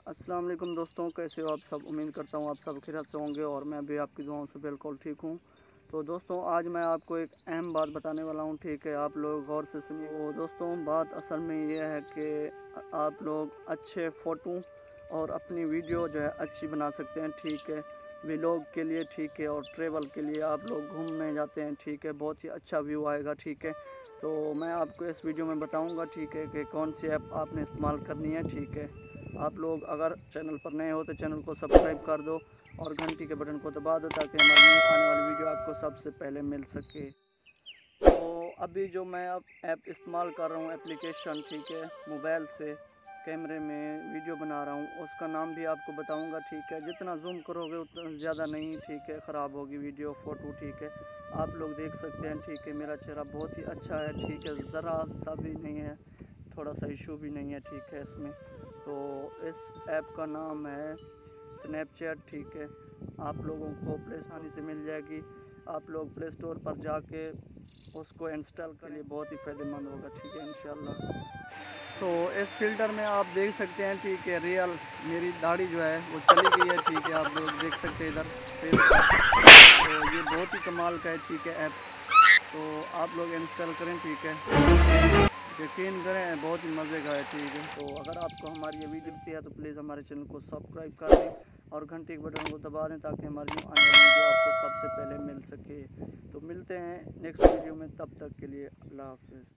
अस्सलाम वालेकुम दोस्तों, कैसे हो आप सब। उम्मीद करता हूँ आप सब खैरियत से होंगे और मैं भी आपकी दुआओं से बिल्कुल ठीक हूँ। तो दोस्तों आज मैं आपको एक अहम बात बताने वाला हूँ, ठीक है। आप लोग गौर से सुनिए। तो दोस्तों बात असल में ये है कि आप लोग अच्छे फ़ोटो और अपनी वीडियो जो है अच्छी बना सकते हैं, ठीक है। व्लॉग के लिए, ठीक है, और ट्रैवल के लिए आप लोग घूमने जाते हैं, ठीक है, बहुत ही अच्छा व्यू आएगा, ठीक है। तो मैं आपको इस वीडियो में बताऊँगा, ठीक है, कि कौन सी ऐप आपने इस्तेमाल करनी है, ठीक है। आप लोग अगर चैनल पर नए हो तो चैनल को सब्सक्राइब कर दो और घंटी के बटन को दबा दो ताकि हमारी आने वाली वीडियो आपको सबसे पहले मिल सके। तो अभी जो मैं अब ऐप इस्तेमाल कर रहा हूँ एप्लीकेशन, ठीक है, मोबाइल से कैमरे में वीडियो बना रहा हूँ, उसका नाम भी आपको बताऊँगा, ठीक है। जितना जूम करोगे उतना ज़्यादा नहीं, ठीक है, ख़राब होगी वीडियो फ़ोटो, ठीक है। आप लोग देख सकते हैं, ठीक है, मेरा चेहरा बहुत ही अच्छा है, ठीक है, ज़रा सा भी नहीं है, थोड़ा सा इशू भी नहीं है, ठीक है इसमें। तो इस ऐप का नाम है स्नैपचैट, ठीक है। आप लोगों को प्ले आसानी से मिल जाएगी। आप लोग प्ले स्टोर पर जाके उसको इंस्टॉल कर लिए, बहुत ही फ़ायदेमंद होगा, ठीक है, इंशाल्लाह। तो इस फ़िल्टर में आप देख सकते हैं, ठीक है, रियल मेरी दाढ़ी जो है वो चली गई है, ठीक है, आप लोग देख सकते हैं इधर फेस पर। तो ये बहुत ही कमाल का है, ठीक है, ऐप। तो आप लोग इंस्टॉल करें, ठीक है, यकीन करें बहुत ही मज़े का है, ठीक है। तो अगर आपको हमारी ये वीडियो दिखती है तो प्लीज़ हमारे चैनल को सब्सक्राइब कर दें और घंटी के बटन को दबा दें ताकि हमारी न्यू आने वाली वीडियो आपको सबसे पहले मिल सके। तो मिलते हैं नेक्स्ट वीडियो में, तब तक के लिए अल्लाह हाफ़िज़।